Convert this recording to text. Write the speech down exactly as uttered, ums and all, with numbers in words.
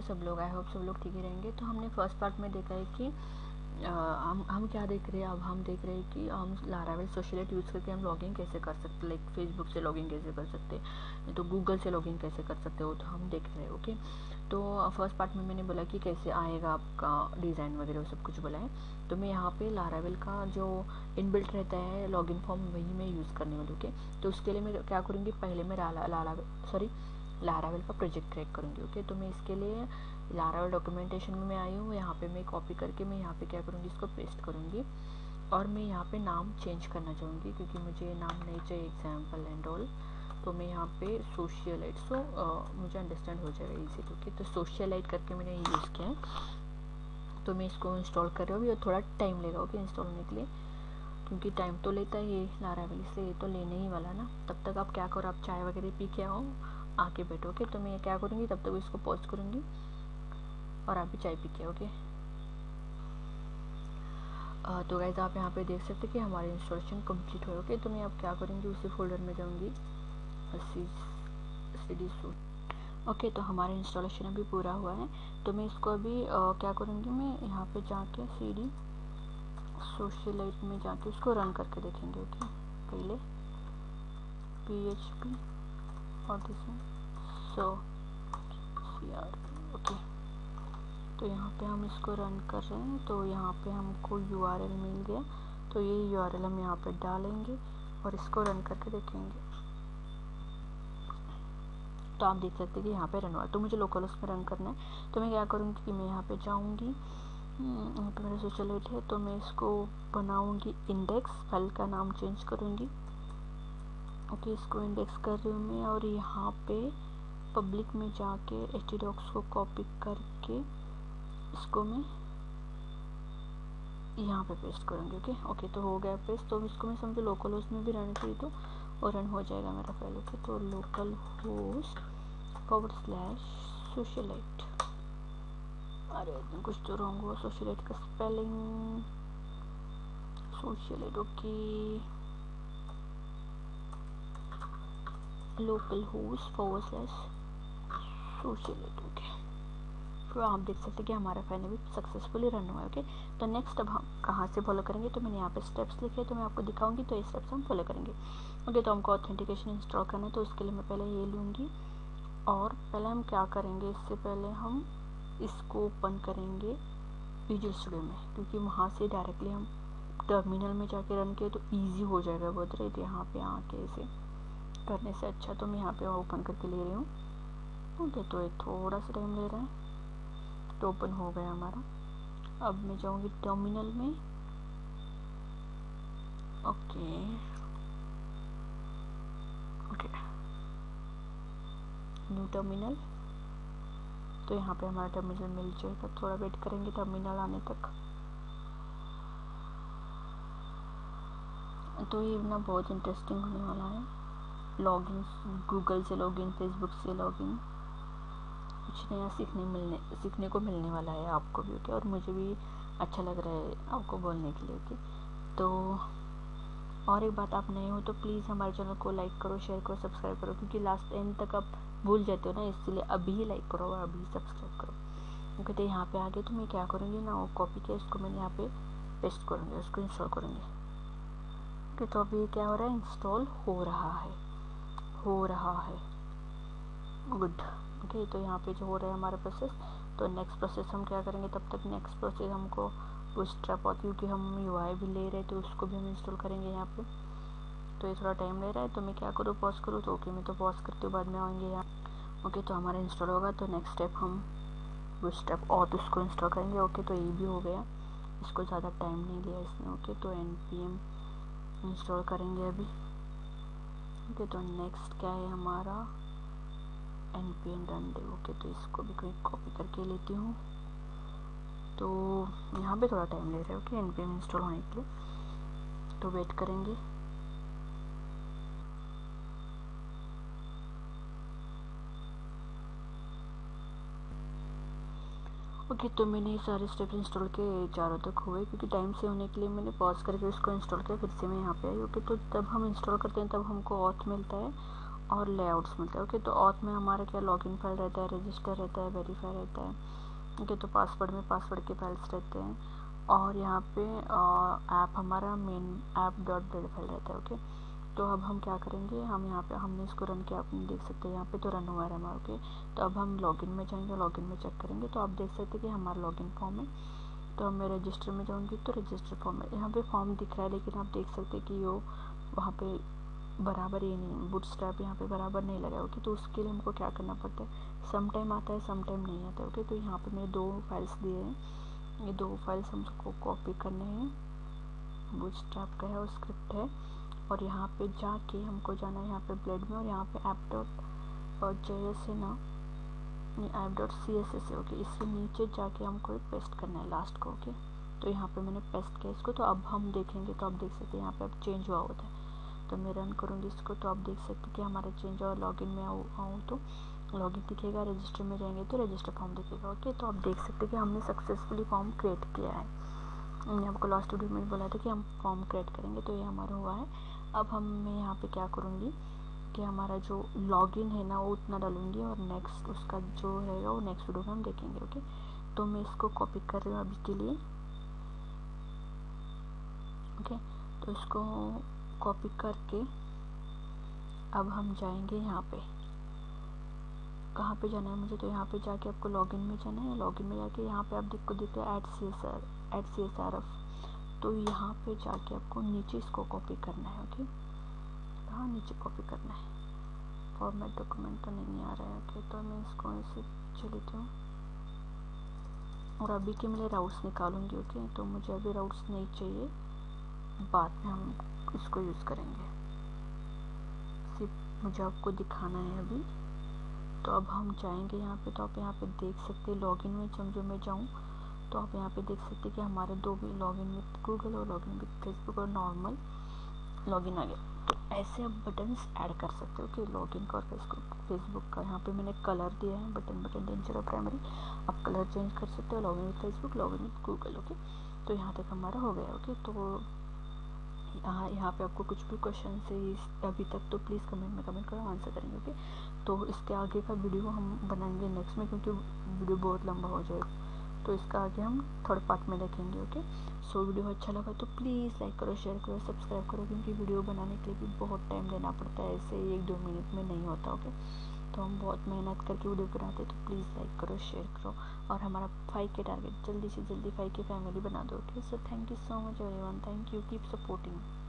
सब लोग, I hope सब लोग ठीक ही रहेंगे। तो हमने फर्स्ट पार्ट में देखा है कि आ, हम हम क्या देख रहे हैं, अब हम देख रहे हैं कि हम लारावेल सोशलिट यूज़ करके हम लॉगिन कैसे कर सकते, लाइक फेसबुक से लॉगिन कैसे कर सकते, तो गूगल से लॉगिन कैसे कर सकते हो, तो हम देख रहे हैं। ओके, तो फर्स्ट पार्ट में मैंने बोला कि कैसे आएगा आपका डिज़ाइन वगैरह सब कुछ बोला है। तो मैं यहाँ पे लारावेल का जो इनबिल्ट रहता है लॉगिन फॉर्म वही मैं यूज़ करने वाली। ओके, तो उसके लिए मैं क्या करूँगी, पहले मैं लाला लाला सॉरी लारावेल का प्रोजेक्ट क्रिएट करूँगी। ओके, तो मैं इसके लिए लारावेल डॉक्यूमेंटेशन में मैं आई हूँ, यहाँ पे मैं कॉपी करके मैं यहाँ पे क्या करूँगी, इसको पेस्ट करूँगी और मैं यहाँ पे नाम चेंज करना चाहूँगी क्योंकि मुझे नाम नहीं चाहिए एग्जाम्पल एंड ऑल। तो मैं यहाँ पे सोशलाइट, सो मुझे अंडरस्टैंड हो जाएगा इजी। ओके, तो सोशलाइट करके मैंने यूज़ किया है। तो मैं इसको इंस्टॉल कर रही हूँ, ये थोड़ा टाइम लेगा ओके इंस्टॉल होने के लिए, क्योंकि टाइम तो लेता है ये लारावेल, इसलिए ये तो लेने ही वाला ना। तब तक आप क्या करो, आप चाय वगैरह पी के आओ, आके बैठोगे। तो मैं क्या करूँगी, तब तक इसको पॉज करूँगी और आप भी चाय पी के आओगे। तो गाइस आप यहाँ पे देख सकते हैं कि हमारी इंस्टॉलेशन कंप्लीट हो गई। तो मैं अब क्या करूँगी, उसी फोल्डर में जाऊँगी, सी डी सो। ओके, तो हमारा इंस्टॉलेशन अभी पूरा हुआ है। तो मैं इसको अभी आ, क्या करूँगी, मैं यहाँ पे जाके सी डी सोशलाइट में जाके उसको रन करके देखेंगे। ओके, पहले पी एच पी और this so C R. Okay, तो यहाँ पे हम इसको रन कर रहे हैं, तो यहाँ पे हमको यू आर एल मिल गया। तो ये यू आर एल हम यहाँ पे डालेंगे और इसको रन करके देखेंगे। तो आप देख सकते हैं कि यहाँ पे रन हुआ। तो मुझे लोकल होस्ट में रन करना है, तो मैं क्या करूँगी कि मैं यहाँ पे जाऊँगी, यहाँ पे मेरा सोशलाइट है, तो मैं इसको बनाऊँगी इंडेक्स, फाइल का नाम चेंज करूँगी। ओके, इसको इंडेक्स कर रही हूँ मैं, और यहाँ पे पब्लिक में जाके एच टी डॉक्स को कॉपी करके इसको मैं यहाँ पे पेस्ट करूँगी। ओके ओके तो हो गया पेस्ट। तो इसको मैं समझो लोकल होस्ट में भी रन करी तो और रन हो जाएगा मेरा फाइल। ओके, तो local host forward slash socialite, अरे कुछ तो रॉन्ग हुआ, सोशलाइट का spelling socialite. Okay, local host forward slash socialite. Okay, तो आप देख सकते हैं कि हमारा फाइल अभी सक्सेसफुली रन हुआ है। ओके, तो नेक्स्ट अब हम कहाँ से फॉलो करेंगे, तो मैंने यहाँ पे स्टेप्स लिखे, तो मैं आपको दिखाऊंगी, तो ये स्टेप्स हम फॉलो करेंगे। ओके, तो हमको ऑथेंटिकेशन इंस्टॉल करना है, तो उसके लिए मैं पहले ये लूँगी और पहले हम क्या करेंगे, इससे पहले हम इसको ओपन करेंगे विजुअल स्टूडियो में, क्योंकि वहाँ से डायरेक्टली हम टर्मिनल में जाके रन किए तो ईजी हो जाएगा बहुत। रही यहाँ पे आके इसे करने से अच्छा तो मैं यहाँ पे ओपन करके ले रही हूँ। ओके, तो ये थोड़ा सा टाइम ले रहा है, तो ओपन हो गया हमारा। अब मैं जाऊँगी टर्मिनल में। ओके ओके न्यू टर्मिनल, तो यहाँ पे हमारा टर्मिनल मिल जाएगा। थोड़ा वेट करेंगे टर्मिनल आने तक। तो ये ना बहुत इंटरेस्टिंग होने वाला है, लॉगिन गूगल से लॉगिन, फेसबुक से लॉगिन, कुछ नया सीखने मिलने सीखने को मिलने वाला है आपको भी। ओके, और मुझे भी अच्छा लग रहा है आपको बोलने के लिए। ओके, तो और एक बात, आप नए हो तो प्लीज़ हमारे चैनल को लाइक करो, शेयर करो, सब्सक्राइब करो, क्योंकि लास्ट एंड तक आप भूल जाते हो ना, इसलिए अभी ही लाइक करो और अभी सब्सक्राइब करो। ओके, तो यहाँ पे आगे तो मैं क्या करूँगी ना, वो कॉपी किया इसको मैंने यहाँ पे पेस्ट करूँगी, उसको इंस्टॉल करूँगी। ओके, तो अभी क्या हो रहा है, इंस्टॉल हो रहा है हो रहा है गुड। ओके, तो यहाँ पे जो हो रहा है हमारा प्रोसेस, तो नेक्स्ट प्रोसेस हम क्या करेंगे, तब तक नेक्स्ट प्रोसेस हमको बूटस्ट्रैप और क्योंकि हम यूआई भी ले रहे हैं तो उसको भी हम इंस्टॉल करेंगे यहाँ पे। तो ये थोड़ा टाइम ले रहा है, तो मैं क्या करूँ, पॉज करूँ, तो ओके मैं तो पॉज करती हूँ, बाद में आएंगे यहाँ। ओके, तो हमारा इंस्टॉल होगा, तो नेक्स्ट स्टेप हम बूटस्ट्रैप और उसको इंस्टॉल करेंगे। ओके, तो ये भी हो गया, इसको ज़्यादा टाइम नहीं लिया इसने। ओके, तो एन पी एम इंस्टॉल करेंगे अभी। ओके, तो नेक्स्ट क्या है हमारा, N P M run dev. Okay, तो इसको भी कोई कॉपी करके लेती हूँ, तो यहाँ पे थोड़ा टाइम ले रहा है। Okay, N P M install होने के लिए, तो वेट करेंगे। ओके okay, तो मैंने सारे स्टेप्स इंस्टॉल के चारों तक हुए, क्योंकि टाइम से होने के लिए मैंने पॉज करके उसको इंस्टॉल किया, फिर से मैं यहाँ पे आई। ओके, तो तब हम इंस्टॉल करते हैं तब हमको ऑथ मिलता है, और लेआउट्स मिलते हैं। ओके, तो ऑथ में हमारा क्या लॉगिन फाइल रहता है, रजिस्टर रहता है, वेरीफाई रहता है। ओके, तो पासवर्ड में पासवर्ड के फाइल्स रहते हैं, और यहाँ पे ऐप हमारा main app dot build file रहता है। ओके, तो अब हम क्या करेंगे, हम यहाँ पे हमने इसको रन किया, आप देख सकते हैं यहाँ पे तो रन हुआ है हमारा। ओके, तो अब हम लॉगिन में जाएंगे, लॉगिन में चेक करेंगे, तो आप देख सकते हैं कि हमारा लॉगिन फॉर्म है। तो अब मैं रजिस्टर में जाऊँगी तो रजिस्टर फॉर्म है, यहाँ पे फॉर्म दिख रहा है, लेकिन आप देख सकते हैं कि वो वहाँ पे बराबर ही नहीं, बूटस्ट्रैप यहाँ पे बराबर नहीं लगा। ओके, तो उसके लिए हमको क्या करना पड़ता है, सम टाइम आता है, सम टाइम नहीं आता है। ओके, तो यहाँ पे मैंने दो फाइल्स दिए हैं, ये दो फाइल्स हमको कॉपी करने हैं, बूटस्ट्रैप का है और स्क्रिप्ट है, और यहाँ पे जाके हमको जाना है यहाँ पे ब्लेड में, और यहाँ पे ऐप डॉट और जे एस है ना, app dot C S S है। ओके, इसके नीचे जाके हमको पेस्ट करना है लास्ट को। ओके, तो यहाँ पे मैंने पेस्ट किया इसको, तो अब हम देखेंगे, तो आप देख सकते हैं यहाँ पे अब चेंज हुआ होता है। तो मैं रन करूँगी इसको, तो आप देख सकते हैं कि हमारा चेंज हुआ। लॉगिन में आऊँ तो लॉगिन दिखेगा, रजिस्टर में जाएंगे तो रजिस्टर फॉर्म दिखेगा। ओके, तो आप देख सकते हैं कि हमने सक्सेसफुली फॉर्म क्रिएट किया है। मैंने आपको लास्ट वीडियो में बोला था कि हम फॉर्म क्रिएट करेंगे, तो ये हमारा हुआ है। अब हम मैं यहाँ पे क्या करूँगी कि हमारा जो लॉगिन है ना वो उतना डालूँगी, और नेक्स्ट उसका जो रहेगा वो नेक्स्ट वीडियो में हम देखेंगे। ओके, तो मैं इसको कॉपी कर रही हूँ अभी के लिए। ओके, तो इसको कॉपी करके अब हम जाएंगे यहाँ पे, कहाँ पे जाना है मुझे, तो यहाँ पे जाके आपको लॉगिन में जाना है। लॉगिन में जाके यहाँ पे आप देखो दिख रहा है at C S R at C S R F, तो यहाँ पे जाके आपको नीचे इसको कॉपी करना है। ओके, हाँ नीचे कॉपी करना है, फॉर्मेट डॉक्यूमेंट तो नहीं आ रहा है। ओके, तो मैं इसको ऐसे चलेती हूँ, और अभी के मैं राउट्स निकालूंगी। ओके, तो मुझे अभी राउट्स नहीं चाहिए, बाद में हम इसको यूज़ करेंगे, सिर्फ मुझे आपको दिखाना है अभी। तो अब हम जाएंगे यहाँ पे, तो आप यहाँ पे देख सकते हैं लॉगिन में जब जो मैं जाऊँ तो आप यहाँ पे देख सकते हैं कि हमारे दो भी लॉगिन विद गूगल और लॉगिन विद फेसबुक और नॉर्मल लॉगिन आ गया। तो ऐसे आप बटन्स ऐड कर सकते हो कि लॉगिन का और फेसबुक फेसबुक का। यहाँ पे मैंने कलर दिया है, बटन बटन डेंजर और प्राइमरी, आप कलर चेंज कर सकते हो, login with Facebook, login with Google. Okay, तो यहाँ तक हमारा हो गया। ओके, तो हाँ यहाँ पे आपको कुछ भी क्वेश्चन है अभी तक तो प्लीज़ कमेंट में कमेंट करो, आंसर करेंगे। ओके, तो इसके आगे का वीडियो हम बनाएंगे नेक्स्ट में, क्योंकि वीडियो बहुत लंबा हो जाएगा, तो इसका आगे हम थर्ड पार्ट में देखेंगे। ओके, सो वीडियो अच्छा लगा तो प्लीज़ लाइक करो, शेयर करो, सब्सक्राइब करो, क्योंकि वीडियो बनाने के लिए भी बहुत टाइम देना पड़ता है, ऐसे एक दो मिनट में नहीं होता। ओके, तो हम बहुत मेहनत करके वीडियो बनाते हैं, तो प्लीज़ लाइक करो, शेयर करो, और हमारा फाइव के टारगेट जल्दी से जल्दी फाइव के फैमिली बना दो। Okay, so thank you so much everyone, thank you, keep supporting.